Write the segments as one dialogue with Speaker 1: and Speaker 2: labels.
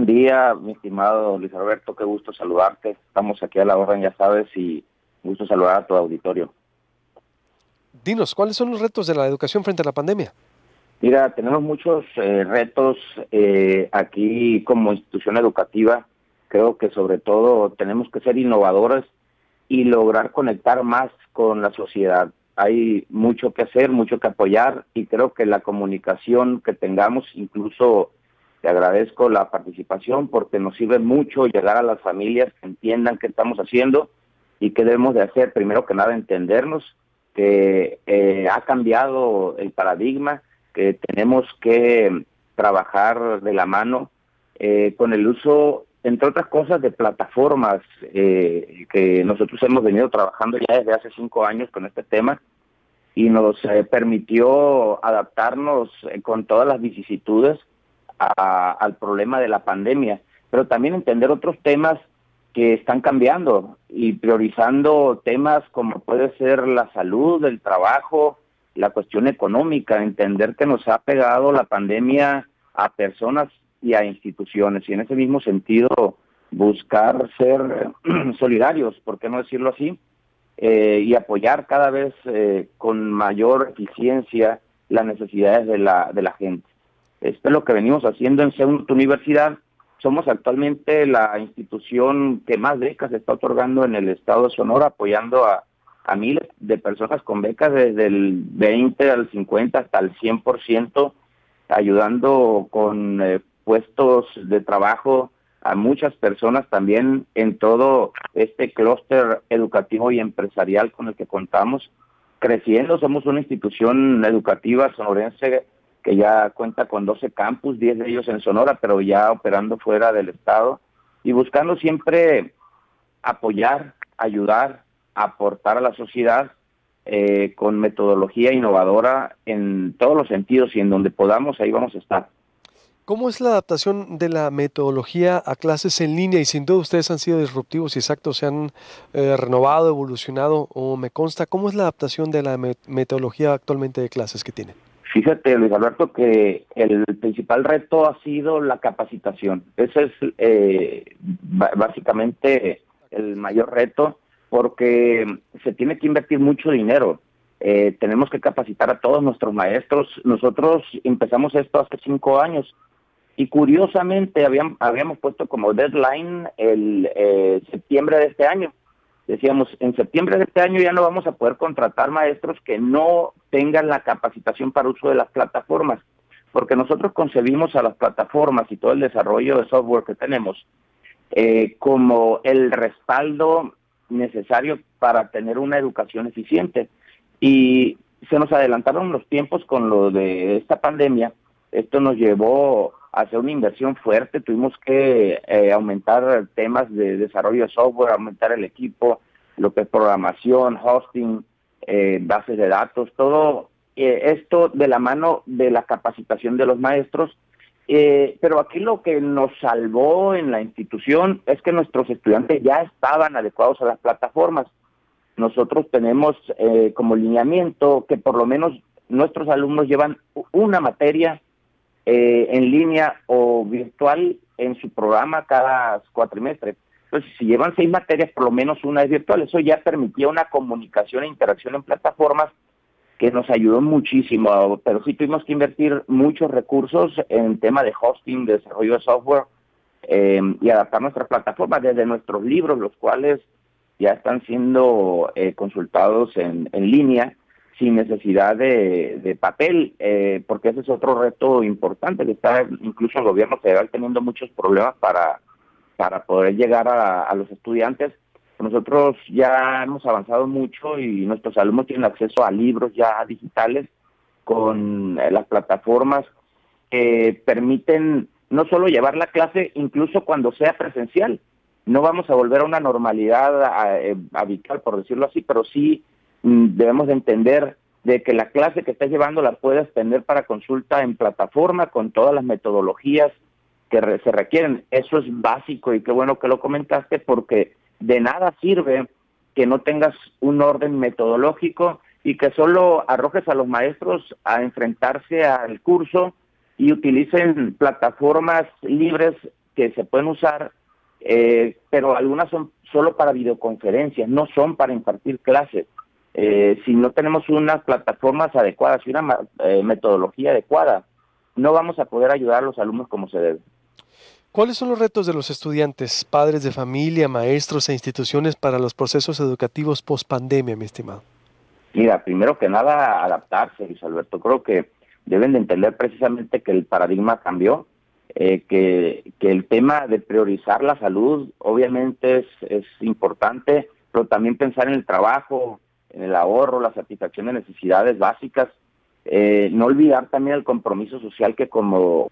Speaker 1: buen día, mi estimado Luis Alberto, qué gusto saludarte. Estamos aquí a la orden, ya sabes, y gusto saludar a tu auditorio.
Speaker 2: Dinos, ¿cuáles son los retos de la educación frente a la pandemia?
Speaker 1: Mira, tenemos muchos retos aquí como institución educativa. Creo que sobre todo tenemos que ser innovadores y lograr conectar más con la sociedad. Hay mucho que hacer, mucho que apoyar y creo que la comunicación que tengamos, incluso te agradezco la participación porque nos sirve mucho llegar a las familias que entiendan qué estamos haciendo y qué debemos de hacer. Primero que nada, entendernos que ha cambiado el paradigma, que tenemos que trabajar de la mano con el uso, entre otras cosas, de plataformas que nosotros hemos venido trabajando ya desde hace 5 años con este tema y nos permitió adaptarnos con todas las vicisitudes al problema de la pandemia, pero también entender otros temas que están cambiando y priorizando temas como puede ser la salud, el trabajo, la cuestión económica, entender que nos ha pegado la pandemia a personas y a instituciones, y en ese mismo sentido buscar ser solidarios, ¿por qué no decirlo así? Y apoyar cada vez con mayor eficiencia las necesidades de la gente. Esto es lo que venimos haciendo en CEUNT Universidad. Somos actualmente la institución que más becas está otorgando en el estado de Sonora, apoyando a miles de personas con becas desde el 20 al 50 hasta el 100%, ayudando con puestos de trabajo a muchas personas también en todo este clúster educativo y empresarial con el que contamos. Creciendo, somos una institución educativa sonorense que ya cuenta con 12 campus, 10 de ellos en Sonora, pero ya operando fuera del estado, y buscando siempre apoyar, ayudar, aportar a la sociedad con metodología innovadora en todos los sentidos, y en donde podamos, ahí vamos a estar.
Speaker 2: ¿Cómo es la adaptación de la metodología a clases en línea? Y sin duda ustedes han sido disruptivos y exactos, se han renovado, evolucionado, o me consta. ¿Cómo es la adaptación de la metodología actualmente de clases que tienen?
Speaker 1: Fíjate, Luis Alberto, que el principal reto ha sido la capacitación. Ese es básicamente el mayor reto, porque se tiene que invertir mucho dinero. Tenemos que capacitar a todos nuestros maestros. Nosotros empezamos esto hace 5 años y curiosamente habíamos puesto como deadline el septiembre de este año. Decíamos, en septiembre de este año ya no vamos a poder contratar maestros que no tengan la capacitación para uso de las plataformas, porque nosotros concebimos a las plataformas y todo el desarrollo de software que tenemos como el respaldo necesario para tener una educación eficiente. Y se nos adelantaron los tiempos con lo de esta pandemia. Esto nos llevó a hacer una inversión fuerte. Tuvimos que aumentar temas de desarrollo de software, aumentar el equipo, lo que es programación, hosting, bases de datos, todo esto de la mano de la capacitación de los maestros. Pero aquí lo que nos salvó en la institución es que nuestros estudiantes ya estaban adecuados a las plataformas. Nosotros tenemos como lineamiento que por lo menos nuestros alumnos llevan una materia en línea o virtual en su programa cada cuatrimestre. Entonces, si llevan 6 materias, por lo menos una es virtual. Eso ya permitía una comunicación e interacción en plataformas que nos ayudó muchísimo, pero sí tuvimos que invertir muchos recursos en tema de hosting, de desarrollo de software y adaptar nuestras plataformas desde nuestros libros, los cuales ya están siendo consultados en línea, sin necesidad de papel, porque ese es otro reto importante, que está incluso el gobierno federal teniendo muchos problemas para poder llegar a los estudiantes. Nosotros ya hemos avanzado mucho y nuestros alumnos tienen acceso a libros ya digitales con las plataformas que permiten no solo llevar la clase, incluso cuando sea presencial. No vamos a volver a una normalidad habitual, por decirlo así, pero sí debemos de entender de que la clase que estás llevando la puedes tener para consulta en plataforma con todas las metodologías que se requieren. Eso es básico y qué bueno que lo comentaste, porque de nada sirve que no tengas un orden metodológico y que solo arrojes a los maestros a enfrentarse al curso y utilicen plataformas libres que se pueden usar, pero algunas son solo para videoconferencias, no son para impartir clases. Si no tenemos unas plataformas adecuadas y una metodología adecuada, no vamos a poder ayudar a los alumnos como se debe.
Speaker 2: ¿Cuáles son los retos de los estudiantes, padres de familia, maestros e instituciones para los procesos educativos post pandemia, mi estimado?
Speaker 1: Mira, primero que nada, adaptarse, Luis Alberto. Creo que deben de entender precisamente que el paradigma cambió, que el tema de priorizar la salud obviamente es importante, pero también pensar en el trabajo, en el ahorro, la satisfacción de necesidades básicas. No olvidar también el compromiso social que como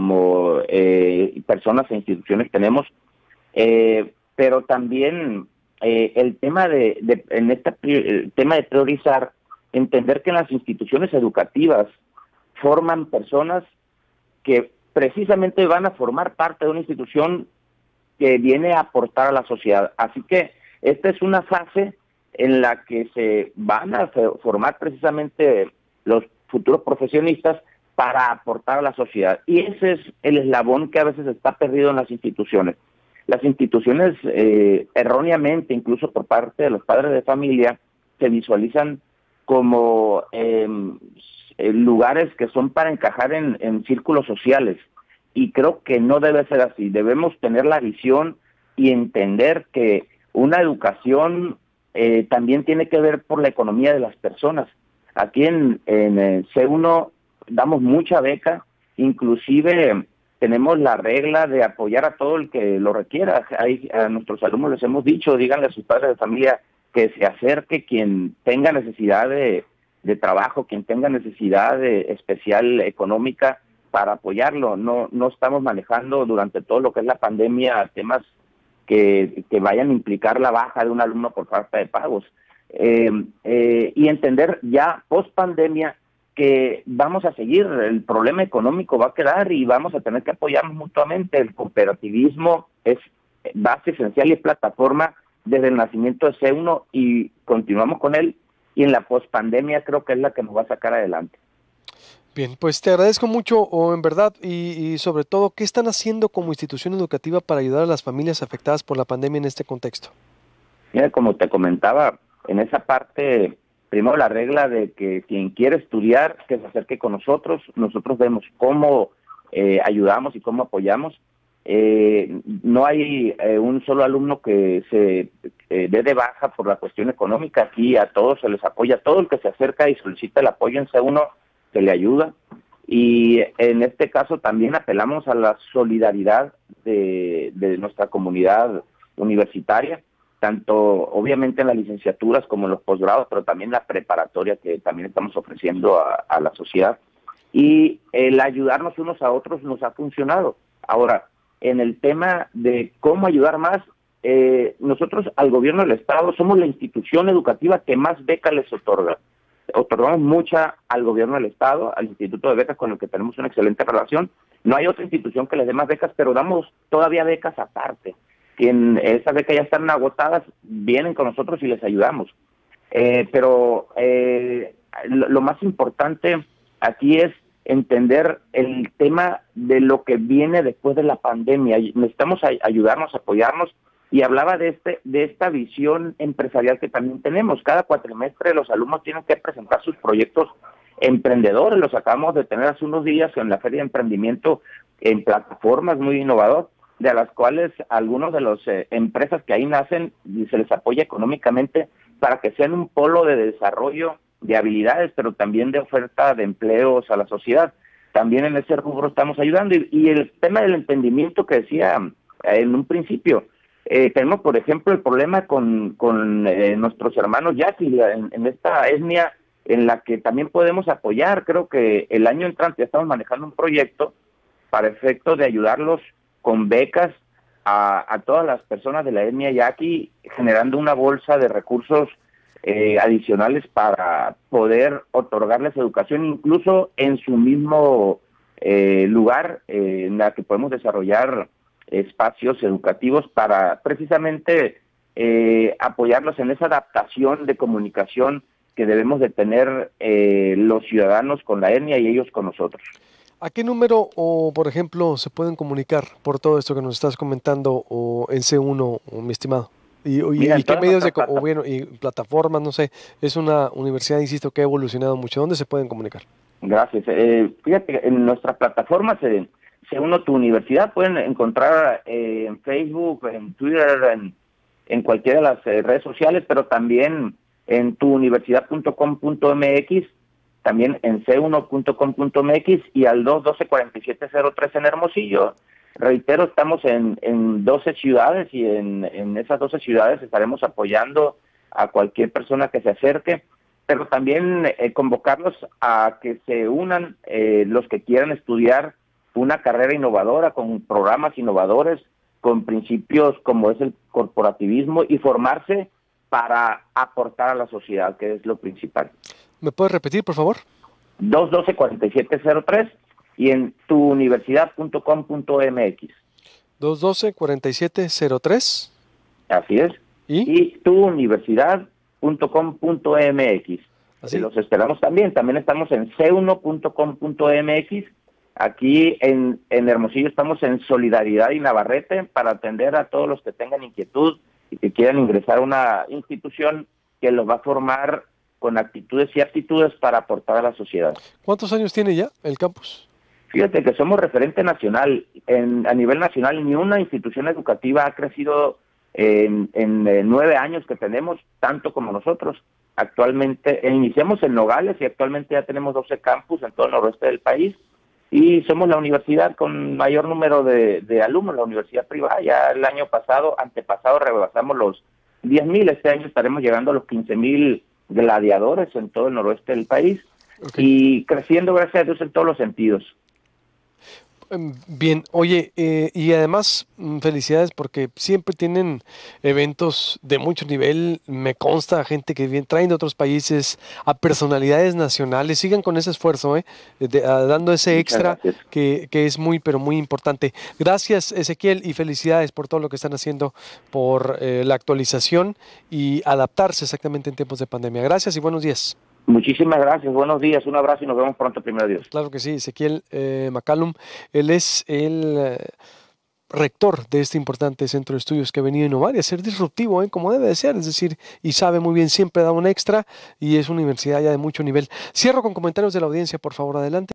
Speaker 1: personas e instituciones tenemos, pero también el tema el tema de priorizar, entender que en las instituciones educativas forman personas que precisamente van a formar parte de una institución que viene a aportar a la sociedad. Así que esta es una fase en la que se van a formar precisamente los futuros profesionistas para aportar a la sociedad. Y ese es el eslabón que a veces está perdido en las instituciones. Las instituciones, erróneamente, incluso por parte de los padres de familia, se visualizan como lugares que son para encajar en círculos sociales. Y creo que no debe ser así. Debemos tener la visión y entender que una educación también tiene que ver por la economía de las personas. Aquí en C1 damos mucha beca, inclusive tenemos la regla de apoyar a todo el que lo requiera. A nuestros alumnos les hemos dicho, díganle a sus padres de familia que se acerque quien tenga necesidad de trabajo, quien tenga necesidad especial económica para apoyarlo. No estamos manejando durante todo lo que es la pandemia temas que vayan a implicar la baja de un alumno por falta de pagos. Y entender ya post pandemia que vamos a seguir, el problema económico va a quedar y vamos a tener que apoyarnos mutuamente. El cooperativismo es base esencial y plataforma desde el nacimiento de C1 y continuamos con él, y en la pospandemia creo que es la que nos va a sacar adelante.
Speaker 2: Bien, pues te agradezco mucho, en verdad, y sobre todo, ¿qué están haciendo como institución educativa para ayudar a las familias afectadas por la pandemia en este contexto?
Speaker 1: Mira, como te comentaba, en esa parte, primero la regla de que quien quiere estudiar, que se acerque con nosotros vemos cómo ayudamos y cómo apoyamos. No hay un solo alumno que se dé de baja por la cuestión económica. Aquí a todos se les apoya, todo el que se acerca y solicita el apoyo en C1 se le ayuda, y en este caso también apelamos a la solidaridad de nuestra comunidad universitaria, tanto obviamente en las licenciaturas como en los posgrados, pero también la preparatoria que también estamos ofreciendo a la sociedad, y el ayudarnos unos a otros nos ha funcionado. Ahora, en el tema de cómo ayudar más, nosotros al gobierno del estado somos la institución educativa que más becas les otorga. Otorgamos mucha al gobierno del estado, al Instituto de Becas, con el que tenemos una excelente relación. No hay otra institución que les dé más becas, pero damos todavía becas aparte. Quien esas becas ya están agotadas, vienen con nosotros y les ayudamos. Pero lo más importante aquí es entender el tema de lo que viene después de la pandemia. Necesitamos ayudarnos, apoyarnos. Y hablaba de esta visión empresarial que también tenemos. Cada cuatrimestre los alumnos tienen que presentar sus proyectos emprendedores. Los acabamos de tener hace unos días en la Feria de Emprendimiento en plataformas muy innovadoras, de las cuales algunos de las empresas que ahí nacen se les apoya económicamente para que sean un polo de desarrollo de habilidades, pero también de oferta de empleos a la sociedad. También en ese rubro estamos ayudando. Y el tema del emprendimiento que decía en un principio, tenemos, por ejemplo, el problema con nuestros hermanos yaqui en esta etnia en la que también podemos apoyar. Creo que el año entrante ya estamos manejando un proyecto para efecto de ayudarlos con becas a todas las personas de la etnia yaqui, generando una bolsa de recursos adicionales para poder otorgarles educación, incluso en su mismo lugar, en la que podemos desarrollar espacios educativos para precisamente apoyarlos en esa adaptación de comunicación que debemos de tener los ciudadanos con la etnia y ellos con nosotros.
Speaker 2: ¿A qué número o, por ejemplo, se pueden comunicar por todo esto que nos estás comentando o en C1, o mi estimado?
Speaker 1: Mira,
Speaker 2: ¿Y
Speaker 1: en
Speaker 2: qué
Speaker 1: todas
Speaker 2: medios
Speaker 1: nuestras
Speaker 2: de, o bueno, y plataformas, no sé, es una universidad, insisto, que ha evolucionado mucho. ¿Dónde se pueden comunicar?
Speaker 1: Gracias. Fíjate, en nuestras plataformas, uno tu universidad, pueden encontrar en Facebook, en Twitter, en cualquiera de las redes sociales, pero también en tuuniversidad.com.mx, también en c1.com.mx y al 212-4703 en Hermosillo. Reitero, estamos en 12 ciudades y en esas 12 ciudades estaremos apoyando a cualquier persona que se acerque, pero también convocarlos a que se unan los que quieran estudiar una carrera innovadora con programas innovadores, con principios como es el corporativismo y formarse para aportar a la sociedad, que es lo principal.
Speaker 2: ¿Me puedes repetir, por favor?
Speaker 1: 212-4703 y en tuuniversidad.com.mx.
Speaker 2: 212-4703.
Speaker 1: Así es.
Speaker 2: ¿Y?
Speaker 1: Y tuuniversidad.com.mx.
Speaker 2: ¿Así?
Speaker 1: Los esperamos también. También estamos en c1.com.mx. Aquí en Hermosillo estamos en Solidaridad y Navarrete para atender a todos los que tengan inquietud y que quieran ingresar a una institución que los va a formar con actitudes y aptitudes para aportar a la sociedad.
Speaker 2: ¿Cuántos años tiene ya el campus?
Speaker 1: Fíjate que somos referente nacional. A nivel nacional, ni una institución educativa ha crecido en 9 años que tenemos, tanto como nosotros. Actualmente, iniciamos en Nogales y actualmente ya tenemos 12 campus en todo el noroeste del país. Y somos la universidad con mayor número de alumnos, la universidad privada. Ya el año antepasado, rebasamos los 10,000. Este año estaremos llegando a los 15,000 gladiadores en todo el noroeste del país. Okay. Y creciendo, gracias a Dios, en todos los sentidos.
Speaker 2: Bien, oye, y además felicidades porque siempre tienen eventos de mucho nivel, me consta, gente que traen de otros países, a personalidades nacionales. Sigan con ese esfuerzo, dando ese extra que es muy, pero muy importante. Gracias, Ezequiel, y felicidades por todo lo que están haciendo por la actualización y adaptarse exactamente en tiempos de pandemia. Gracias y buenos días.
Speaker 1: Muchísimas gracias, buenos días, un abrazo y nos vemos pronto, primero Dios.
Speaker 2: Claro que sí, Ezequiel McCallum, él es el rector de este importante centro de estudios que ha venido a innovar y a ser disruptivo, como debe de ser, es decir, y sabe muy bien, siempre da un extra y es una universidad ya de mucho nivel. Cierro con comentarios de la audiencia, por favor, adelante.